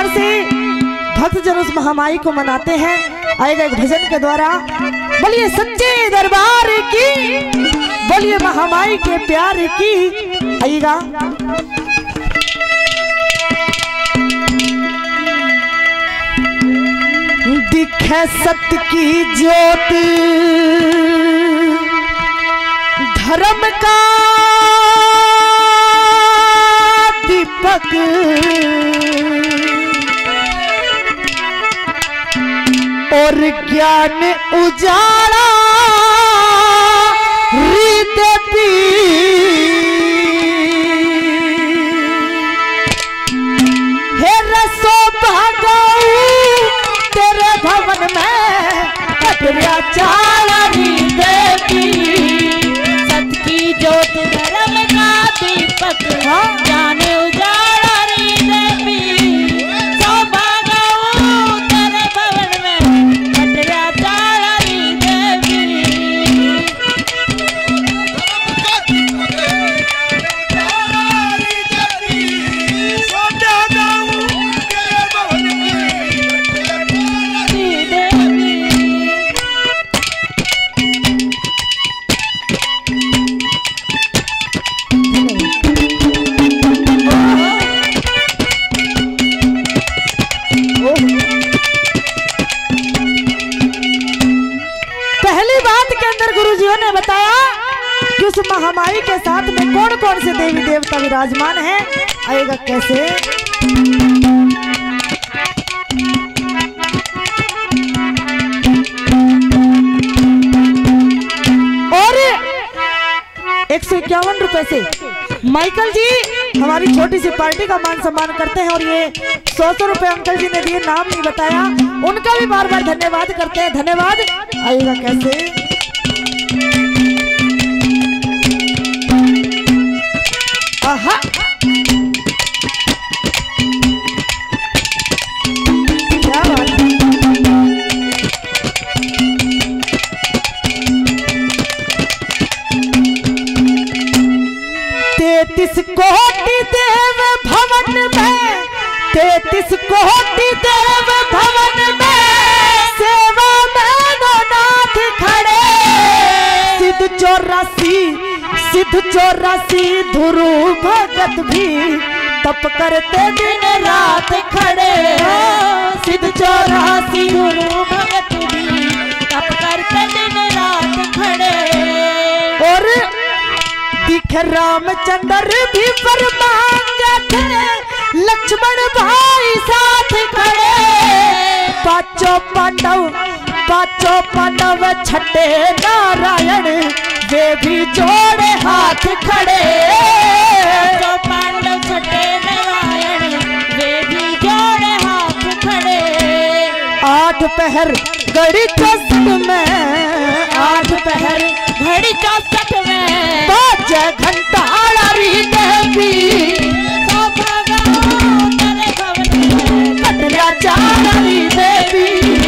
प्रकार से भक्तजन उस महामाई को मनाते हैं। आएगा एक भजन के द्वारा। बोलिए सच्चे दरबार की, बोलिए महामाई के प्यार की। आइएगा। दिखे सत्य की ज्योत धर्म का दीपक, और ज्ञान उजाला देवी। हे रसो भागऊ तेरे भवन में कटरिया चाली देवी। सत्य की ज्योत धर्म का दीपक, ज्ञान उजाला री देवी। सौभाग्यऊ तेरे भवन में कटरिया चाली देवी। पहली बात के अंदर गुरुजियों ने बताया कि उस महामाई के साथ में कौन कौन से देवी देवता विराजमान हैं। आएगा कैसे। और 151 रुपए से माइकल जी हमारी छोटी सी पार्टी का मान सम्मान करते हैं। और ये 100 रुपए अंकल जी ने दिए, नाम नहीं बताया, उनका भी बार बार धन्यवाद करते हैं। धन्यवाद। आइएगा कैसे। आहा क्या बात है। 33 कोटि देव भवन में, 33 कोटि देव भवन में सेवा में नाथ खड़े। सिद्ध 84 ध्रुव भगत भी तप करते दिन रात खड़े। सिद्ध 84 ध्रुव भगत भी तप करते दिन रात खड़े। और दिखे रामचंद्र भी फरमांगे थे, लक्ष्मण भाई साथ खड़े। पांचों पांडव छठे नारायण वे भी जोड़े हाथ खड़े। पांचों पांडव छठे नारायण वे भी जोड़े हाथ खड़े। 8 पहर घड़ी 64 में, 8 पहर घड़ी 64 में बाजे घंटाड़ा री देवी। सौभाग्यऊ तेरे भवन में कटरिया चाली देवी।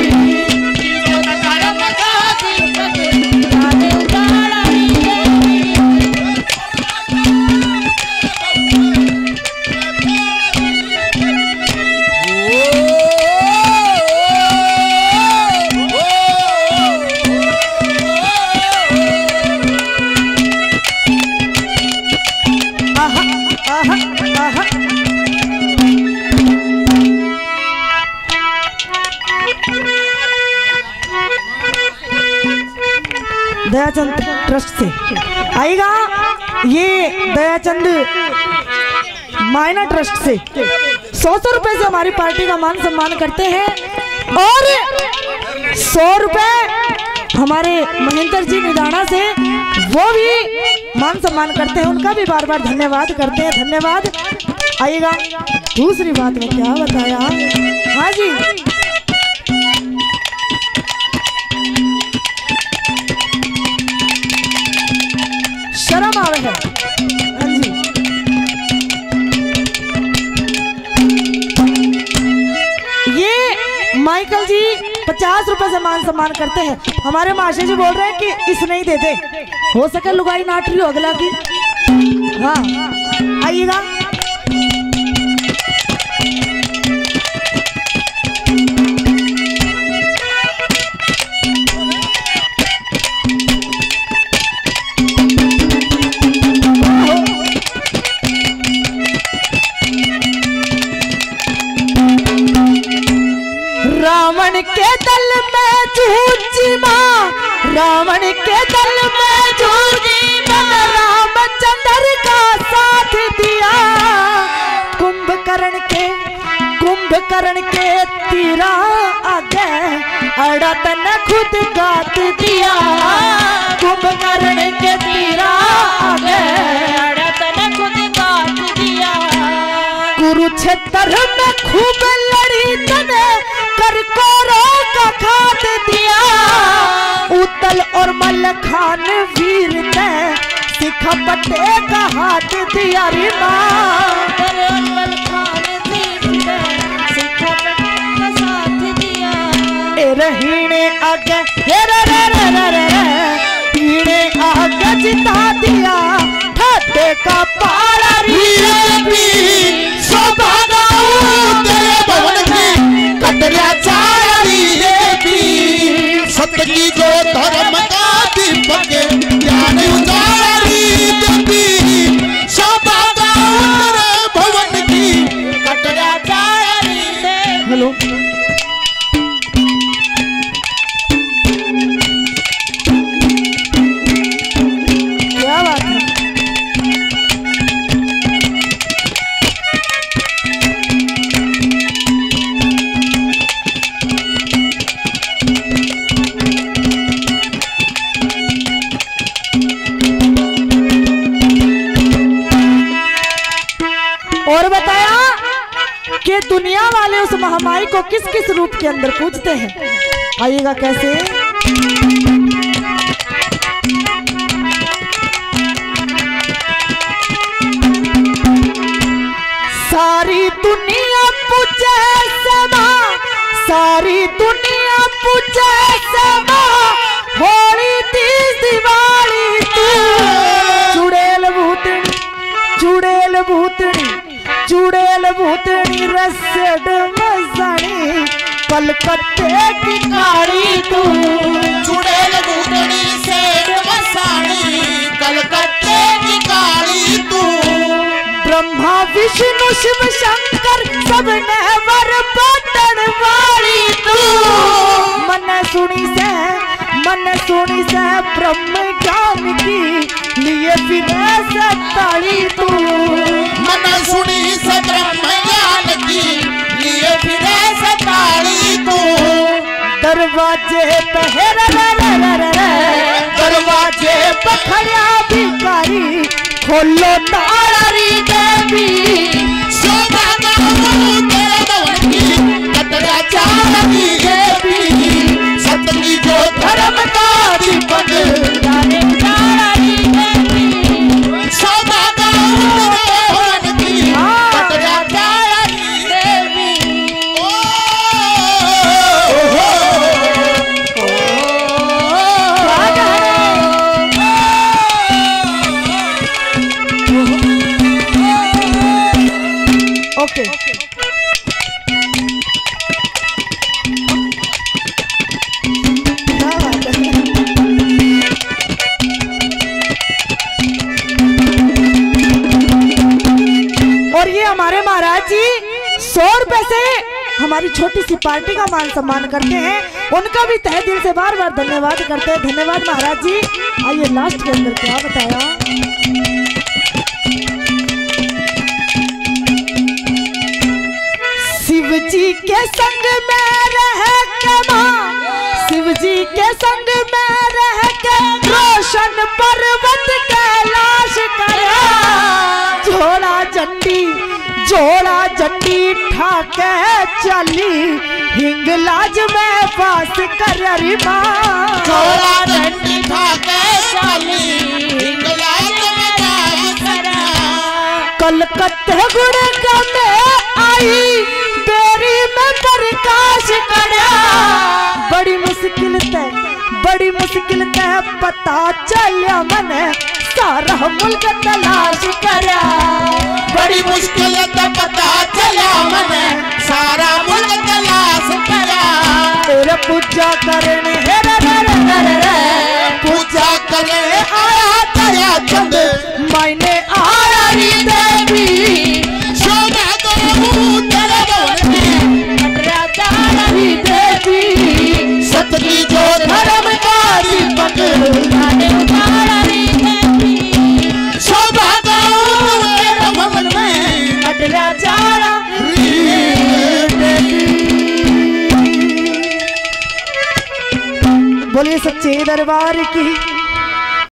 दयाचंद ट्रस्ट से आएगा। ये दयाचंद मायना ट्रस्ट से 100 रुपए से हमारी पार्टी का मान सम्मान करते हैं। और 100 रुपए हमारे महेंद्र जी निदाना से वो भी मान सम्मान करते हैं। उनका भी बार बार धन्यवाद करते हैं। धन्यवाद। आइएगा। दूसरी बात में क्या बताया। हाँ जी, शर्म आवे है। हाँ जी, ये माइकल जी 50 रुपए से मान सम्मान करते हैं। हमारे महाशय जी बोल रहे हैं कि इस नहीं देते, हो सके लुगाई नाट रही हो अगला की। हाँ आइएगा। के दल में जूझी माँ, रावण के दल में जूझी माँ, रामचंद्र का साथ दिया। कुंभकर्ण के तीरा आगे अड़ा तन खुद गात दिया। कुंभकर्ण के तीरा आगे अड़ा तन खुद गात दिया। कुरुक्षेत्र में खूब लड़ी तने कर कौरव का खाद दिया। उत्तल और मल्लखान वीर ने सिखपटे का हाथ दिया रे माँ। रहीने आगे हीने आगे जिता दिया। ठाटे का पारा कटरिया चारी सत्य की जो धर्म का दीपक ज्ञान उजारी देवी। सौभागा भवन की कटरिया चारी। हेलो और बताया कि दुनिया वाले उस महामारी को किस किस रूप के अंदर पूजते हैं। आइएगा कैसे। सारी दुनिया पूजे समा, सारी दुनिया पूजे समा, होली तीज दिवाली तू। चुड़ैल भूतनी, चुड़ैल भूतनी, चुड़ैल भूतनी रसड मसानी, कलकत्ते की काली तू। चुड़ैल भूतनी सेठ मसानी, कलकत्ते की काली तू। ब्रह्मा विष्णु शिव शंकर सब ने वर बटन वाली तू। मन सुनी से ब्रह्म ज्ञान की लिए फिरे से ताली तू। मन सुनी से ब्रह्म ज्ञान की लिए फिरे से ताली तू। दरवाजे पे दरवाजे पे खड़ा भिखारी, खोलो तारी देवी। सौभागा तेरे भवन की कटरिया चारी देवी। सत्य की जो धर्म का दीपक जाने चारी देवी। सौभागा तेरे भवन की कटरिया चारी देवी। ओके और ये हमारे महाराज जी 100 रुपए से हमारी छोटी सी पार्टी का मान सम्मान करते हैं। उनका भी तहे दिल से बार बार धन्यवाद करते हैं। धन्यवाद महाराज जी। आइए लास्ट के अंदर क्या बताया। शिव जी के संग में रह के मां, शिव जी के संग में रह के रोशन पर्वत कैलाश करा। झोला झंडी ठाके चली, हिंगलाज में वास कर री मां। झोला झंडी ठाके चली, हिंगलाज में वास करा। कलकत्ते गुड़गांव में आई, बेरी में प्रकाश करा। बड़ी मुश्किल ते पता चलिया मन, सारा मुल्क तलाश करा। बड़ी मुश्किल ते पता चला मन, सारा मुल्क तलाश करा। तेरे पूजा करने पूजा करने आया दया चंद, मैंने आया री देवी। शोभा तेरे भवन की कटरिया चारी देवी। बोले सच्चे दरबार की।